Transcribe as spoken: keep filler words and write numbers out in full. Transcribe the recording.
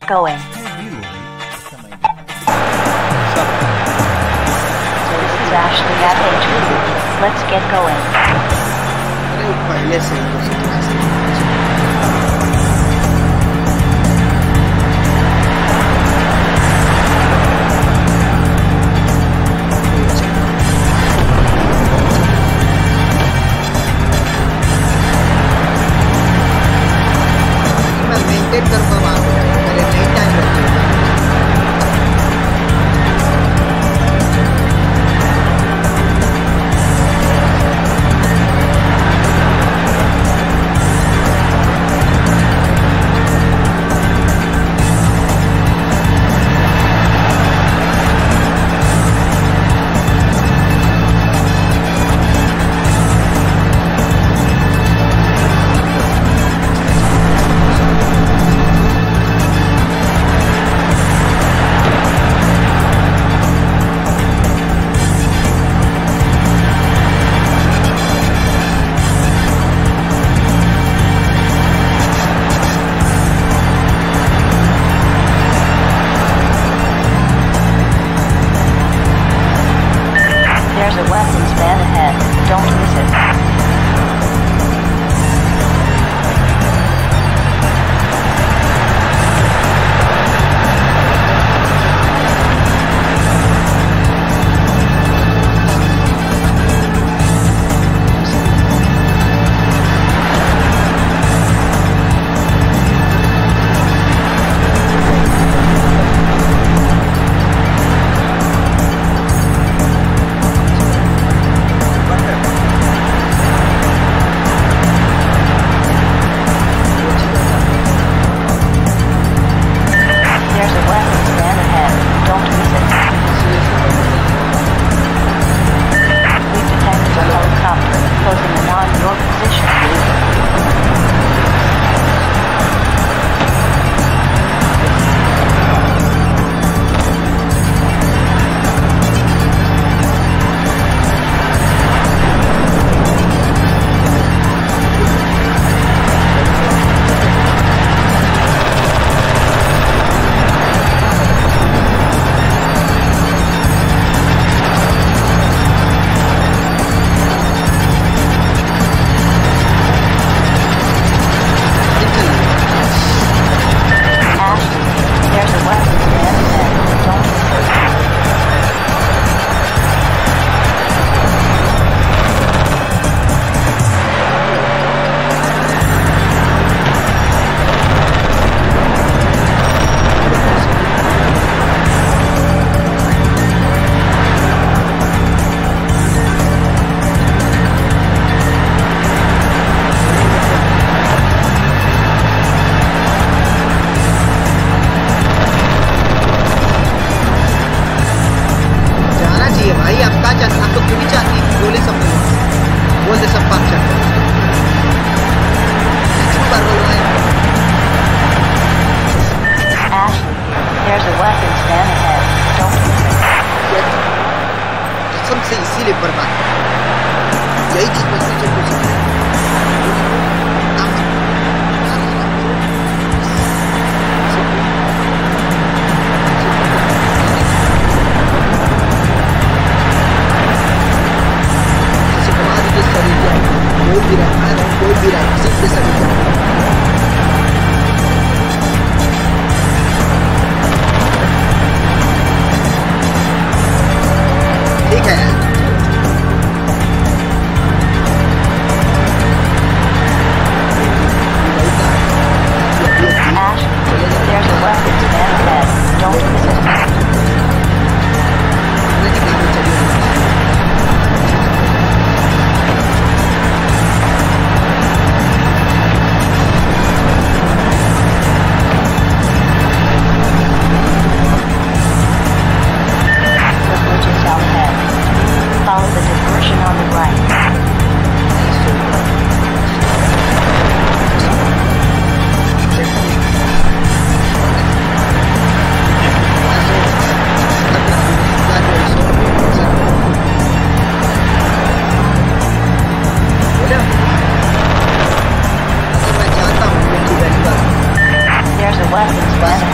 Going. So this is Ashley at H Q. Let's get going. There's a weapons van ahead. Don't miss it. There's a weapons van ahead. Don't miss it. कसम से इसीलिए बर्बाद यही चीज बचने की कोशिश कोई भी रहा है कोई भी रहा किसी के साथ ठीक है Ash, there's a weapons van ahead. Don't miss it. Follow the diversion on the right. There's a weapons van.